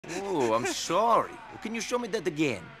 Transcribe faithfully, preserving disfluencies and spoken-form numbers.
Oh, I'm sorry. Can you show me that again?